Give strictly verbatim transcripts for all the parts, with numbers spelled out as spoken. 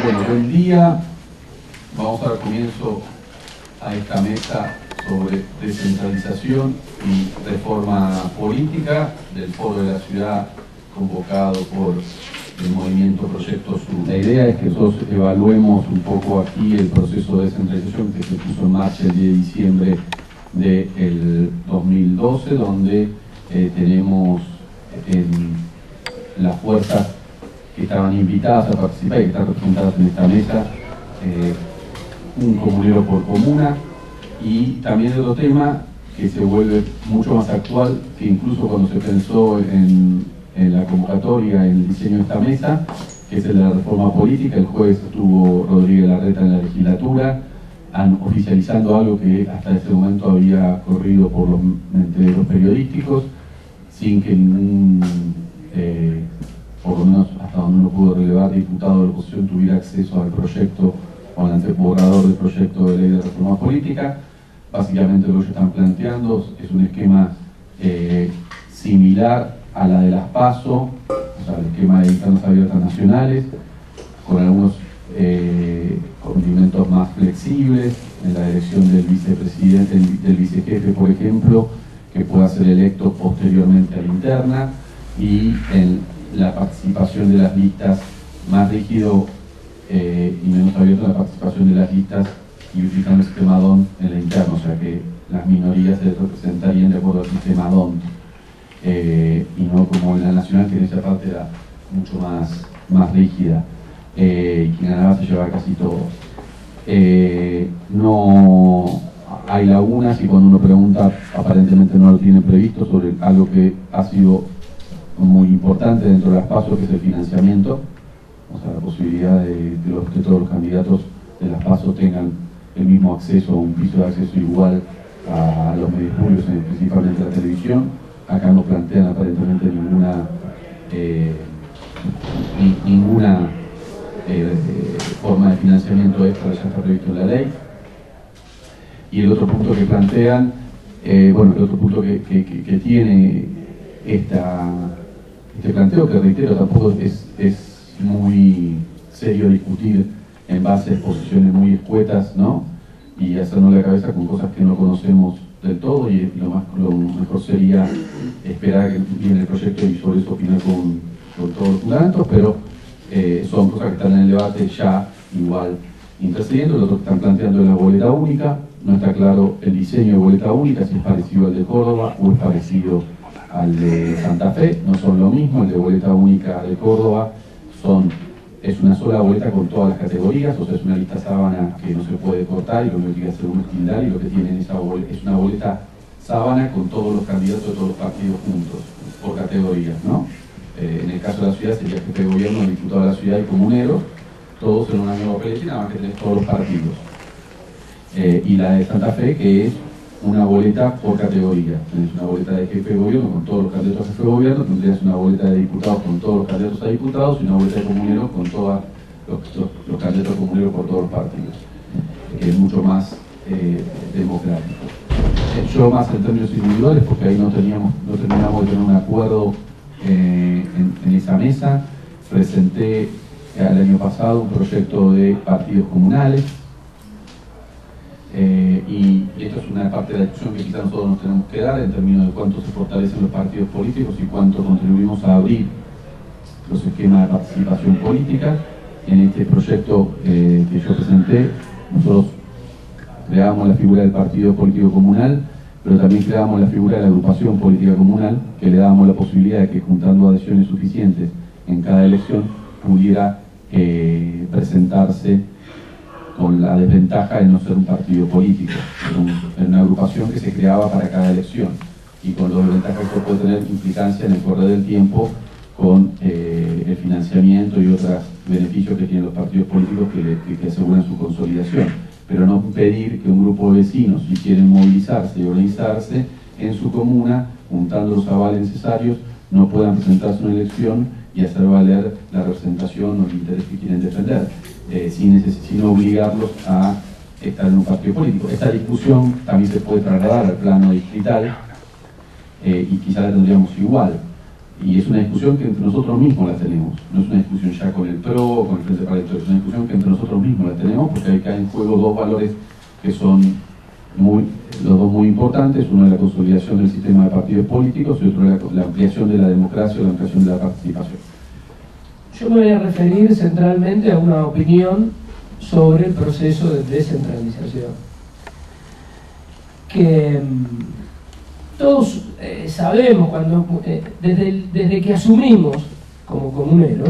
Bueno, buen día. Vamos a dar comienzo a esta mesa sobre descentralización y reforma política del Foro de la Ciudad convocado por el movimiento Proyecto Sur. La idea es que nosotros evaluemos un poco aquí el proceso de descentralización que se puso en marcha el diez de diciembre del dos mil doce, donde eh, tenemos en las fuerzas que estaban invitadas a participar y que están representadas en esta mesa, eh, un comunero por comuna, y también otro tema que se vuelve mucho más actual, que incluso cuando se pensó en, en la convocatoria, en el diseño de esta mesa, que es el de la reforma política. El jueves estuvo Rodríguez Larreta en la legislatura, han, oficializando algo que hasta ese momento había corrido por los mentideros periodísticos, sin que ningún, eh, por lo menos hasta donde uno pudo relevar, diputado de la oposición tuviera acceso al proyecto o al anteborrador del proyecto de ley de reforma política. Básicamente lo que ellos están planteando es un esquema eh, similar a la de las PASO, o sea, el esquema de internas abiertas nacionales, con algunos eh, condimentos más flexibles en la elección del vicepresidente, del, del vicejefe, por ejemplo, que pueda ser electo posteriormente a la interna, y en la participación de las listas, más rígido eh, y menos abierto la participación de las listas, y utilizando el sistema D O N en la interna, o sea que las minorías se representarían de acuerdo al sistema D O N, eh, y no como en la nacional, que en esa parte era mucho más, más rígida, eh, y quien ganaba se llevaba casi todo. Eh, no hay lagunas, y cuando uno pregunta aparentemente no lo tienen previsto, sobre algo que ha sido muy importante dentro de las PASO, que es el financiamiento, o sea, la posibilidad de, de, los, de todos los candidatos de las PASO tengan el mismo acceso, a un piso de acceso igual a los medios públicos, principalmente a la televisión. Acá no plantean aparentemente ninguna eh, ni, ninguna eh, eh, forma de financiamiento extra, ya está previsto en la ley. Y el otro punto que plantean, eh, bueno, el otro punto que, que, que, que tiene esta, este planteo, que reitero, tampoco es, es muy serio discutir en base a exposiciones muy escuetas, ¿no? Y hacernos la cabeza con cosas que no conocemos del todo, y lo, más, lo mejor sería esperar que viene el proyecto y sobre eso opinar con, con todos los fundamentos, pero eh, son cosas que están en el debate ya igual intercediendo. Lo otro que están planteando es la boleta única. No está claro el diseño de boleta única, si es parecido al de Córdoba o es parecido al de Santa Fe. No son lo mismo. El de boleta única de Córdoba son es una sola boleta con todas las categorías, o sea, es una lista sábana que no se puede cortar, y lo único que hay que hacer es estildar, y lo que tienen esa boleta, es una boleta sábana con todos los candidatos de todos los partidos juntos, por categorías, ¿no? Eh, en el caso de la ciudad sería jefe de gobierno, diputado de la ciudad y comuneros, todos en una misma papeleta, nada más que tenés todos los partidos. Eh, y la de Santa Fe, que es una boleta por categoría. Tenés una boleta de jefe de gobierno con todos los candidatos a jefe de gobierno, tendrías una boleta de diputados con todos los candidatos a diputados, y una boleta de comuneros con todos los, los, los candidatos comuneros por todos los partidos, que es mucho más eh, democrático. Eh, yo más en términos individuales, porque ahí no teníamos, no terminamos de tener un acuerdo eh, en, en esa mesa, presenté el año pasado un proyecto de partidos comunales. Eh, y, y esto es una parte de la discusión que quizás nosotros nos tenemos que dar en términos de cuánto se fortalecen los partidos políticos y cuánto contribuimos a abrir los esquemas de participación política. En este proyecto eh, que yo presenté, nosotros creamos la figura del partido político comunal, pero también creamos la figura de la agrupación política comunal, que le dábamos la posibilidad de que, juntando adhesiones suficientes en cada elección, pudiera eh, presentarse con la desventaja de no ser un partido político, era una agrupación que se creaba para cada elección, y con las desventajas que esto puede tener implicancia en el correr del tiempo con eh, el financiamiento y otros beneficios que tienen los partidos políticos que, que, que aseguran su consolidación, pero no pedir que un grupo de vecinos, si quieren movilizarse y organizarse en su comuna, juntando los avales necesarios, no puedan presentarse a una elección y hacer valer la representación o el interés que quieren defender. Eh, sin, sin obligarlos a estar en un partido político. Esta discusión también se puede trasladar al plano distrital, eh, y quizá la tendríamos igual. Y es una discusión que entre nosotros mismos la tenemos, no es una discusión ya con el P R O o con el Frente para la Victoria, es una discusión que entre nosotros mismos la tenemos porque hay acá en juego dos valores que son muy, los dos muy importantes, uno es la consolidación del sistema de partidos políticos y otro es la, la ampliación de la democracia o la ampliación de la participación. Yo me voy a referir centralmente a una opinión sobre el proceso de descentralización. Que todos eh, sabemos, cuando eh, desde, el, desde que asumimos como comuneros,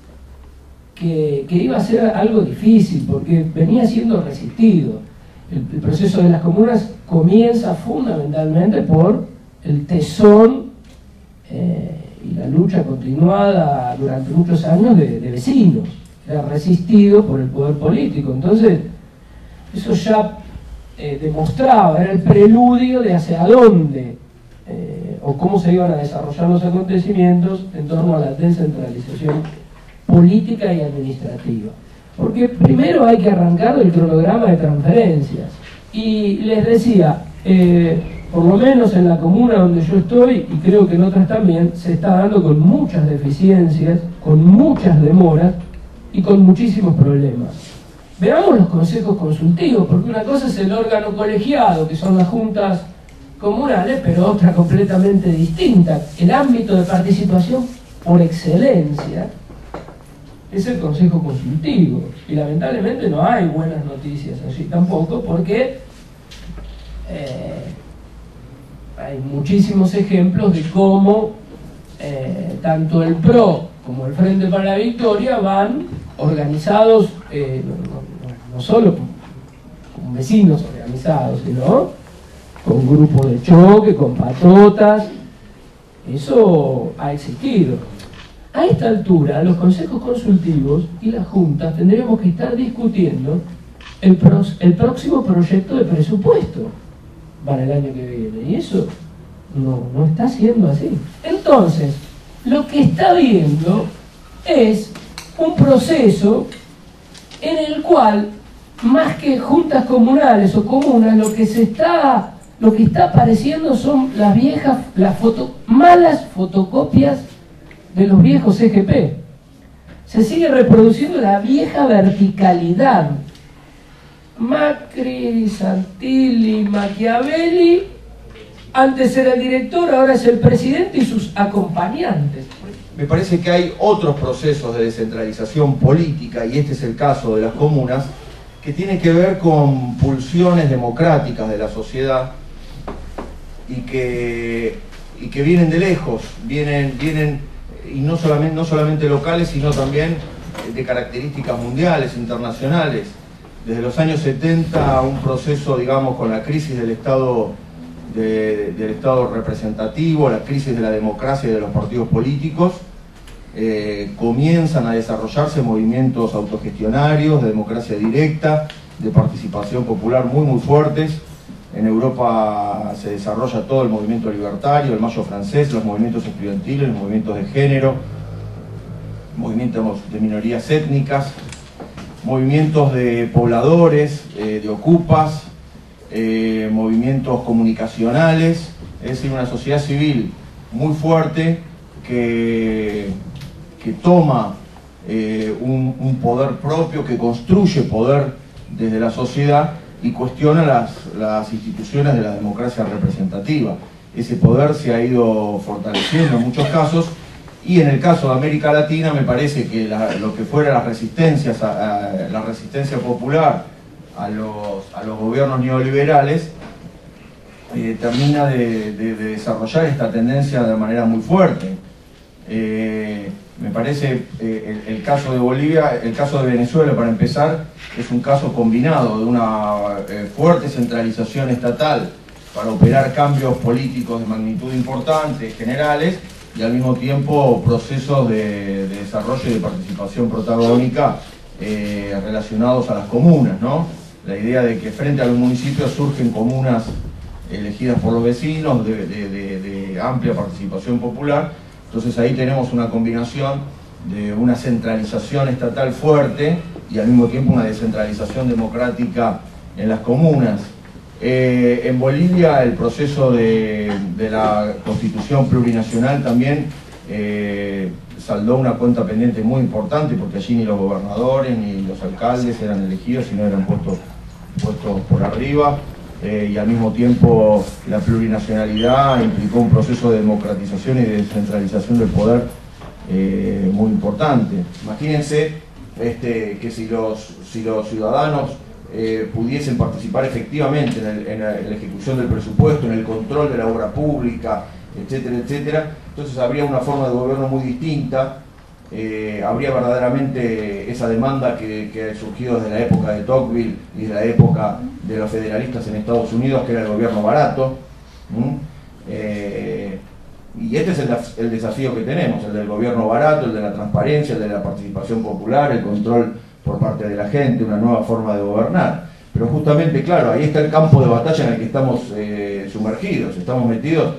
que, que iba a ser algo difícil, porque venía siendo resistido. El, el proceso de las comunas comienza fundamentalmente por el tesón eh, y la lucha continuada durante muchos años de, de vecinos. Era resistido por el poder político. Entonces, eso ya eh, demostraba, era el preludio de hacia dónde eh, o cómo se iban a desarrollar los acontecimientos en torno a la descentralización política y administrativa. Porque primero hay que arrancar el cronograma de transferencias. Y les decía, eh, por lo menos en la comuna donde yo estoy, y creo que en otras también, se está dando con muchas deficiencias, con muchas demoras y con muchísimos problemas. Veamos los consejos consultivos, porque una cosa es el órgano colegiado, que son las juntas comunales, pero otra completamente distinta. El ámbito de participación por excelencia es el consejo consultivo, y lamentablemente no hay buenas noticias allí tampoco, porque eh, hay muchísimos ejemplos de cómo eh, tanto el P R O como el Frente para la Victoria van organizados, eh, no, no, no solo con vecinos organizados, sino con grupos de choque, con patotas. Eso ha existido. A esta altura, los consejos consultivos y las juntas tendremos que estar discutiendo el, pro, el próximo proyecto de presupuesto para el año que viene, y eso no, no está siendo así. Entonces, lo que está viendo es un proceso en el cual, más que juntas comunales o comunas, lo que se está, lo que está apareciendo son las viejas, las foto, malas fotocopias de los viejos C G P. Se sigue reproduciendo la vieja verticalidad. Macri, Santilli, Machiavelli, antes era el director, ahora es el presidente y sus acompañantes. Me parece que hay otros procesos de descentralización política, y este es el caso de las comunas, que tienen que ver con pulsiones democráticas de la sociedad y que, y que vienen de lejos, vienen, vienen y no solamente, no solamente locales, sino también de características mundiales, internacionales. Desde los años setenta, un proceso, digamos, con la crisis del Estado, de, del Estado representativo, la crisis de la democracia y de los partidos políticos, eh, comienzan a desarrollarse movimientos autogestionarios, de democracia directa, de participación popular muy, muy fuertes. En Europa se desarrolla todo el movimiento libertario, el Mayo francés, los movimientos estudiantiles, los movimientos de género, movimientos de minorías étnicas, movimientos de pobladores, eh, de ocupas, eh, movimientos comunicacionales, es decir, una sociedad civil muy fuerte que, que toma eh, un, un poder propio, que construye poder desde la sociedad y cuestiona las, las instituciones de la democracia representativa. Ese poder se ha ido fortaleciendo en muchos casos, y en el caso de América Latina me parece que la, lo que fuera las resistencias, a, a, la resistencia popular a los, a los gobiernos neoliberales, eh, termina de, de, de desarrollar esta tendencia de manera muy fuerte. Eh, me parece eh, el, el caso de Bolivia, el caso de Venezuela, para empezar, es un caso combinado de una eh, fuerte centralización estatal para operar cambios políticos de magnitud importante, generales, y al mismo tiempo procesos de, de desarrollo y de participación protagónica eh, relacionados a las comunas, ¿no? La idea de que frente a los municipios surgen comunas elegidas por los vecinos, de, de, de, de amplia participación popular. Entonces ahí tenemos una combinación de una centralización estatal fuerte y al mismo tiempo una descentralización democrática en las comunas. Eh, en Bolivia el proceso de, de la constitución plurinacional también eh, saldó una cuenta pendiente muy importante, porque allí ni los gobernadores ni los alcaldes eran elegidos, sino eran puestos, puestos por arriba, eh, y al mismo tiempo la plurinacionalidad implicó un proceso de democratización y de descentralización del poder eh, muy importante. Imagínense este, que si los, si los ciudadanos eh, pudiesen participar efectivamente en, el, en, la, en la ejecución del presupuesto, en el control de la obra pública, etcétera, etcétera, entonces habría una forma de gobierno muy distinta, eh, habría verdaderamente esa demanda que, que ha surgido desde la época de Tocqueville y de la época de los federalistas en Estados Unidos, que era el gobierno barato. ¿Mm? Eh, y este es el, el desafío que tenemos, el del gobierno barato, el de la transparencia, el de la participación popular, el control por parte de la gente, una nueva forma de gobernar. Pero justamente, claro, ahí está el campo de batalla en el que estamos eh, sumergidos, estamos metidos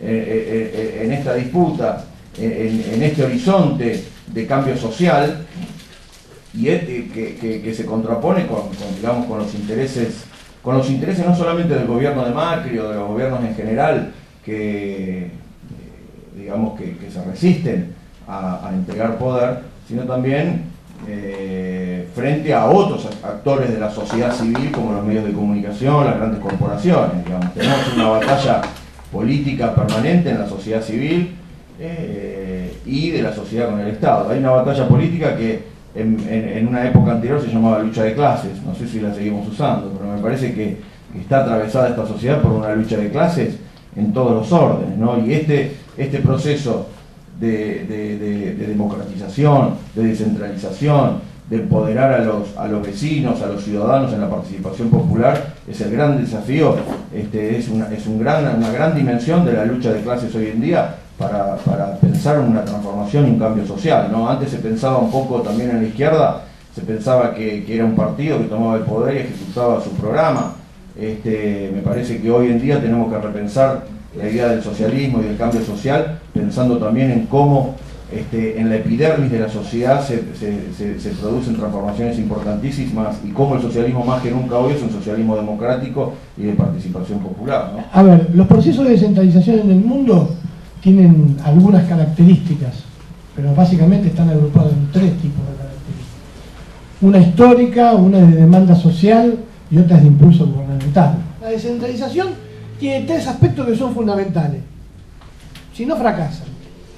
en esta disputa, en, en este horizonte de cambio social, y este, que, que, que se contrapone con, con, digamos, con los intereses, con los intereses no solamente del gobierno de Macri o de los gobiernos en general, que digamos que, que se resisten a, a entregar poder, sino también eh, frente a otros actores de la sociedad civil, como los medios de comunicación, las grandes corporaciones. Digamos, tenemos una batalla política permanente en la sociedad civil eh, y de la sociedad con el Estado. Hay una batalla política que en, en, en una época anterior se llamaba lucha de clases, no sé si la seguimos usando, pero me parece que está atravesada esta sociedad por una lucha de clases en todos los órdenes, ¿no? Y este, este proceso de, de, de, de democratización, de descentralización, de empoderar a los, a los vecinos, a los ciudadanos en la participación popular, es el gran desafío, este, es, una, es un gran, una gran dimensión de la lucha de clases hoy en día para, para pensar en una transformación y un cambio social, ¿no? Antes se pensaba un poco también en la izquierda, se pensaba que, que era un partido que tomaba el poder y ejecutaba su programa. Este, me parece que hoy en día tenemos que repensar la idea del socialismo y del cambio social, pensando también en cómo Este, en la epidermis de la sociedad se, se, se, se producen transformaciones importantísimas, y cómo el socialismo más que nunca hoy es un socialismo democrático y de participación popular, ¿no? A ver, los procesos de descentralización en el mundo tienen algunas características, pero básicamente están agrupados en tres tipos de características. Una histórica, una de demanda social y otra es de impulso gubernamental. La descentralización tiene tres aspectos que son fundamentales, si no fracasan: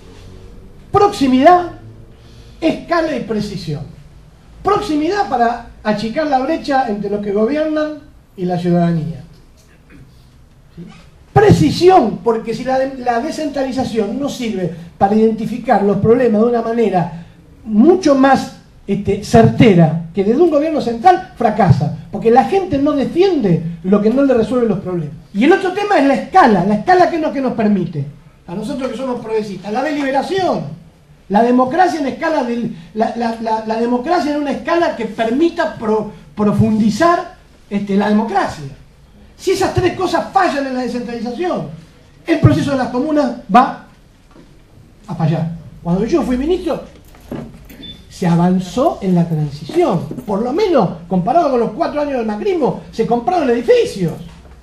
proximidad, escala y precisión. Proximidad para achicar la brecha entre los que gobiernan y la ciudadanía. ¿Sí? Precisión, porque si la, la descentralización no sirve para identificar los problemas de una manera mucho más este, certera que desde un gobierno central, fracasa, porque la gente no defiende lo que no le resuelve los problemas. Y el otro tema es la escala, la escala que es lo que nos permite, a nosotros que somos progresistas, la deliberación. La democracia en escala de, la, la, la, la democracia en una escala que permita pro, profundizar este, la democracia. Si esas tres cosas fallan en la descentralización, el proceso de las comunas va a fallar. Cuando yo fui ministro, se avanzó en la transición. Por lo menos, comparado con los cuatro años del macrismo, se compraron edificios.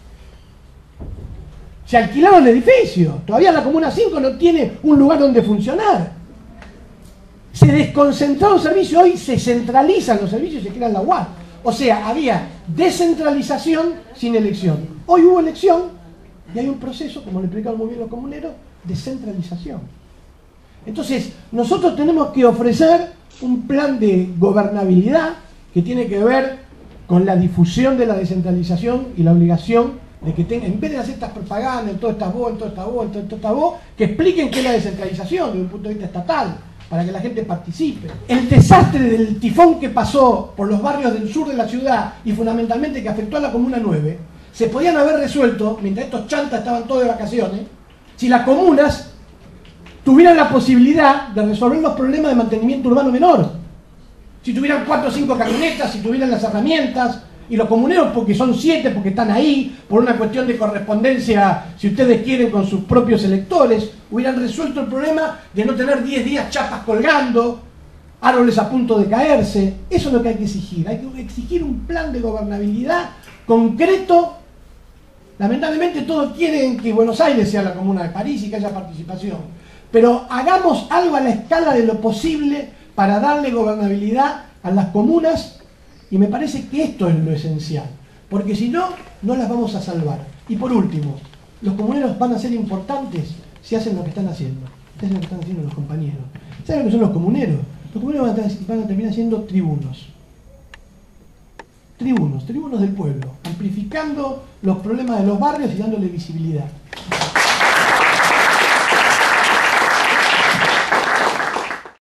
Se alquilaron edificios. Todavía la Comuna cinco no tiene un lugar donde funcionar. Se desconcentraron servicios, hoy se centralizan los servicios y se crean la U A R. O sea, había descentralización sin elección. Hoy hubo elección y hay un proceso, como lo explicaron muy bien los comuneros, de centralización. Entonces, nosotros tenemos que ofrecer un plan de gobernabilidad que tiene que ver con la difusión de la descentralización y la obligación de que tengan, en vez de hacer estas propagandas, en todas estas voz, en todas estas voz, en todas estas voz, que expliquen qué es la descentralización desde un punto de vista estatal, para que la gente participe. El desastre del tifón que pasó por los barrios del sur de la ciudad y fundamentalmente que afectó a la Comuna nueve, se podían haber resuelto, mientras estos chantas estaban todos de vacaciones, si las comunas tuvieran la posibilidad de resolver los problemas de mantenimiento urbano menor. Si tuvieran cuatro o cinco camionetas, si tuvieran las herramientas, y los comuneros, porque son siete, porque están ahí, por una cuestión de correspondencia, si ustedes quieren, con sus propios electores, hubieran resuelto el problema de no tener diez días chapas colgando, árboles a punto de caerse. Eso es lo que hay que exigir. Hay que exigir un plan de gobernabilidad concreto. Lamentablemente todos quieren que Buenos Aires sea la Comuna de París y que haya participación. pero hagamos algo a la escala de lo posible para darle gobernabilidad a las comunas, y me parece que esto es lo esencial, porque si no, no las vamos a salvar. Y por último, los comuneros van a ser importantes si hacen lo que están haciendo, si hacen lo que están haciendo los compañeros. ¿Saben lo que son los comuneros? Los comuneros van a, van a terminar siendo tribunos. Tribunos, tribunos del pueblo, amplificando los problemas de los barrios y dándole visibilidad.